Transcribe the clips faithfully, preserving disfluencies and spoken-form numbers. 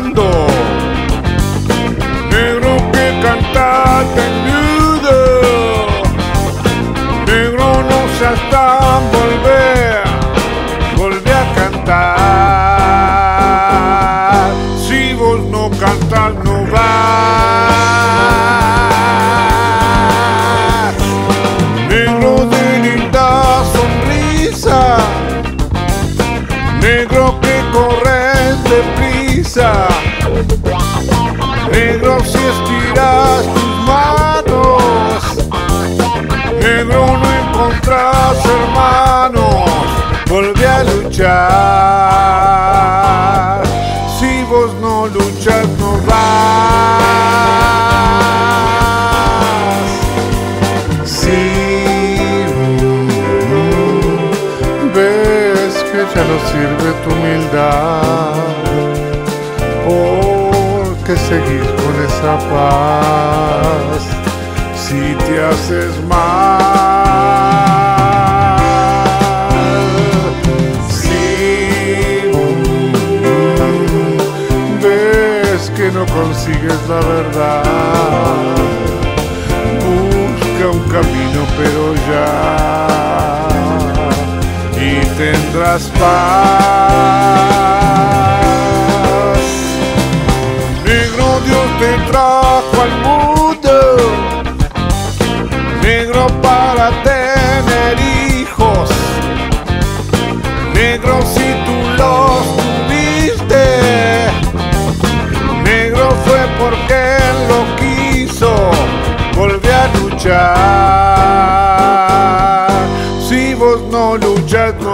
cantando. Negro que canta temido, negro no seas tan volver, volver a cantar. Si vos no cantas no vas. Negro de linda sonrisa, negro que corres deprisa, negro si estiras tus manos, negro no encontrás hermanos, volví a luchar. Si vos no luchas no vas. Si ves que ya no sirve tu humildad, porque seguís con esa paz. Si te haces mal, si ves que no consigues la verdad, busca un camino pero ya, y tendrás paz. Negro, Dios te trajo al mundo, negro para tener hijos, negro si tú los tuviste, negro fue porque él lo quiso, volví a luchar. Si vos no luchas no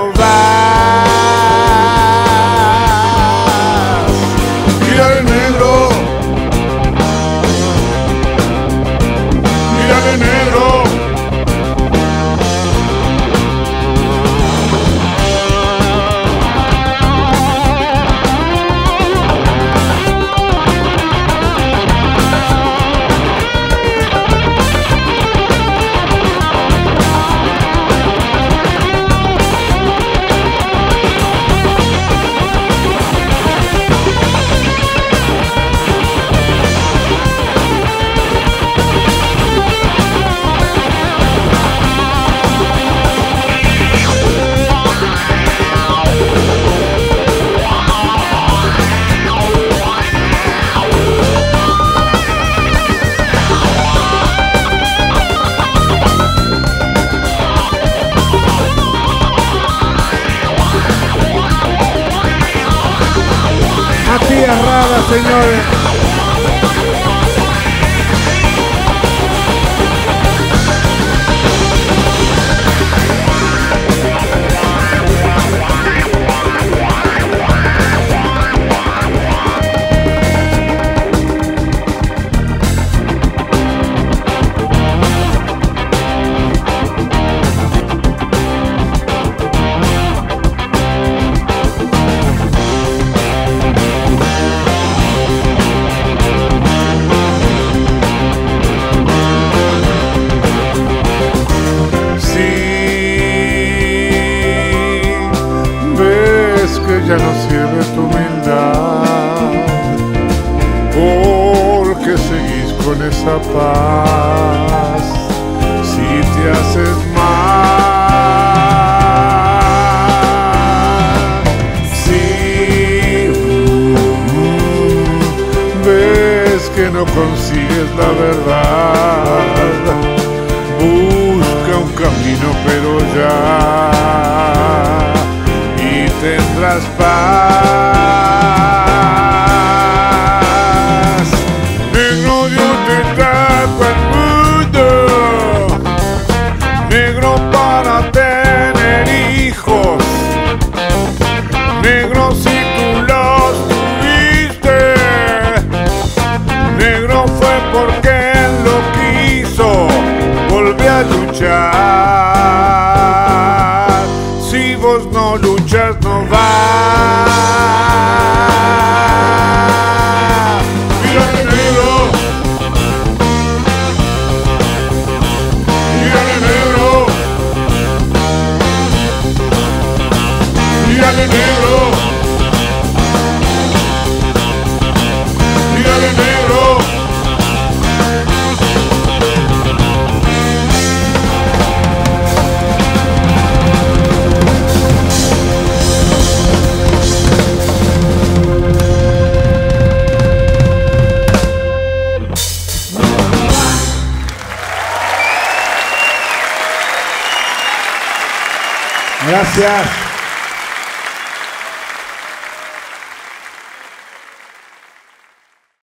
vas. Mírale negro, mírale negro. Así es rara, señores. Ya no sirve tu humildad, porque seguís con esa paz. Si te haces mal, si uh, ves que no consigues la verdad, busca un camino pero ya, tendrás paz. Negro, Dios te trajo al mundo, negro para tener hijos, negro si tú los tuviste, negro fue porque él lo quiso, volví a luchar. Si vos no luchas no vas. Gracias.